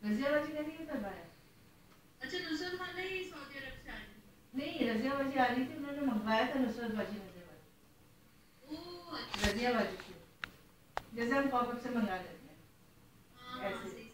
रजियाबाजी का नहीं करवाया। अच्छा नुसरत खान ही सऊदी अरब से आई? नहीं, रजियाबाजी आ रही थी, उन्होंने मंगवाया था नुसरत बाजी रजियाबाजी। ओह अच्छा। रजियाबाजी से जैसे हम पॉपअप से मंगा लेते हैं हाँ ऐसे।